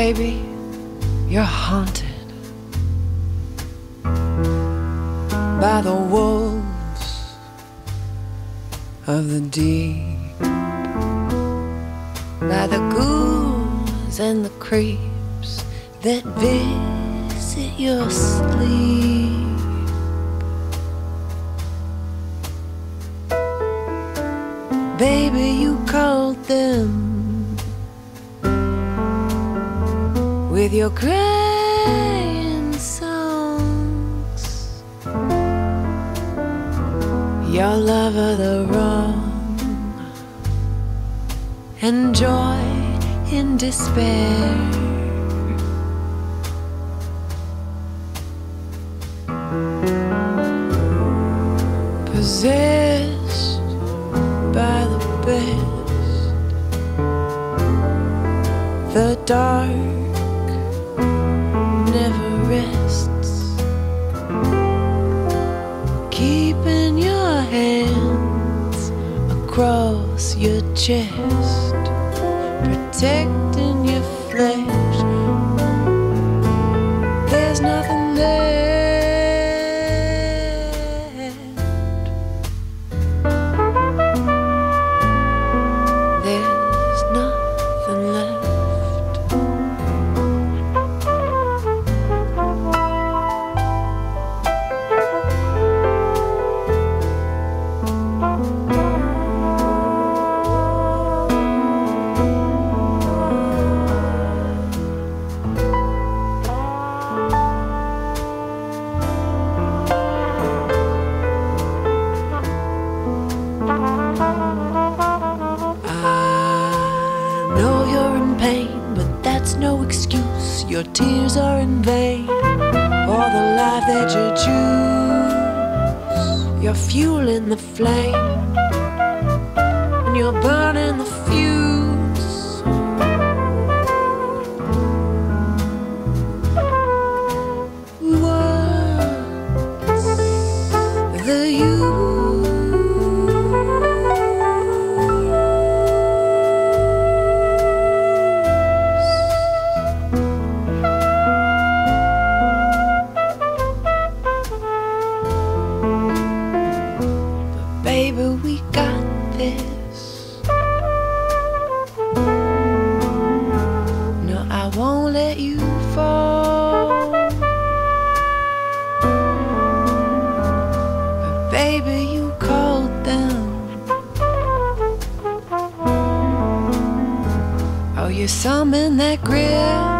Baby, you're haunted by the wolves of the deep, by the ghouls and the creeps that visit your sleep. Baby, you called them with your crying songs, your love of the wrong, and joy in despair. Possessed by the best, the dark never rests, keeping your hands across your chest, protecting your flesh. There's nothing left. There's nothing left. That's no excuse, your tears are in vain for the life that you choose. You're fueling the flame and you're burning the fuse. What's the use? Baby, we got this. No, I won't let you fall. But baby, you called them. Oh, you summoned that grip.